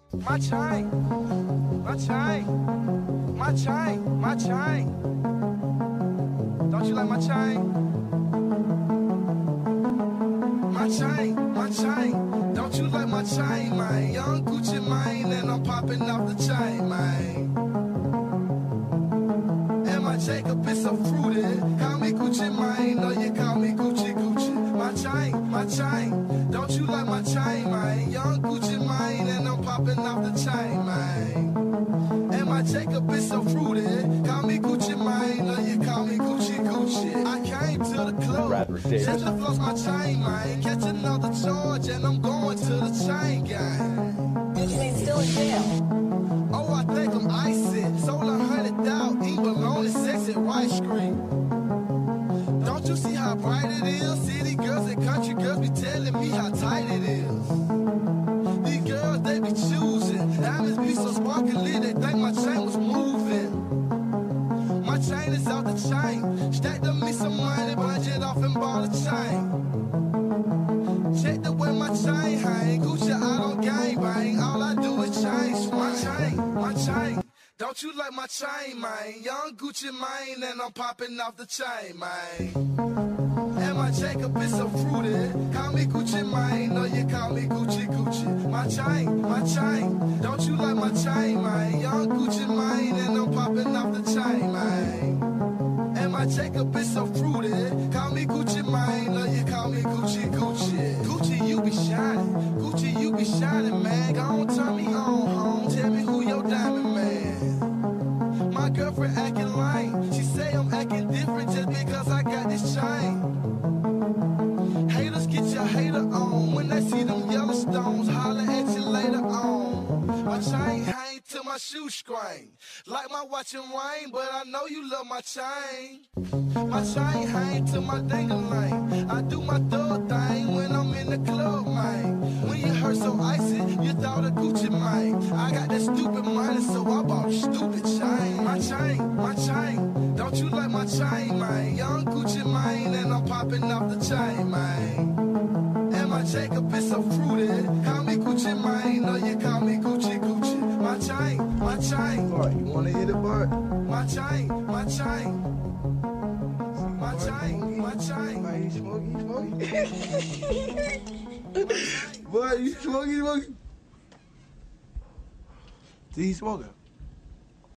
My chain, my chain, my chain, my chain. Don't you like my chain? My chain, my chain. Don't you like my chain, man? Young Gucci Mane, and I'm popping off the chain, man. And my Jacob is so fruity. Call me Gucci Mane, no, you call me Gucci Gucci. My chain, my chain. Don't you like my chain, man? Young Gucci Mane, and I'm popping off the chain, man. And my Jacob is so fruity. Call me Gucci Mane, no, you call me Gucci Gucci. I came to the club, just to floss my chain, man. Catch another charge, and I'm going to the chain gang. You mean still in jail? Oh, I think I'm icy. Sold 100 out, eat bologna, sex at White Street. Don't you see how bright it is? City girls and country girls be telling me how tight it is. These girls, they be choosing. Diamonds be so sparkly, they think my chain was moving. My chain is off the chain. Stacked up me some money, budget off and bought a chain. Check the way my chain hang. Gucci out on gang bang. All I do is change. My chain, my chain. Don't you like my chain, man? Young Gucci Mane, and I'm popping off the chain, man. And my Jacob is so fruity. Call me Gucci Mane, no, you call me Gucci Gucci. My chain, my chain. Don't you like my chain, man? Young Gucci Mane, and I'm popping off the chain, man. And my Jacob is so fruity. Call me Gucci Mane, no, you call me Gucci Gucci. Gucci, you be shining. Gucci, you be shining, man. Go on, turn me on, home. Tell me who your diamond man. My girlfriend acting lame. She say I'm acting different just because I got this chain. Haters, get your hater on. When they see them yellow stones, holler at you later on. My chain hang to my shoe screen. Like my watch and rain, but I know you love my chain. My chain hang to my ding-a-ling. I do my thug thing when I'm in the club, man. When you heard so icy, you thought of Gucci Mane. I got that stupid money, so I bought a stupid chain. My chain, my chain. Don't you like my chain, man? Young Gucci Mane, and I'm popping off the chain, man. And my Jacob is so fruity. Call me Gucci Mane, no, you call me Gucci Gucci. My chain, my chain. Bart, you wanna hit it, Bart? My chain, my chain. My chain, my chain. Bart, you smoking, you smoking? Bart, you smoking, you smoking? See, he's smoking.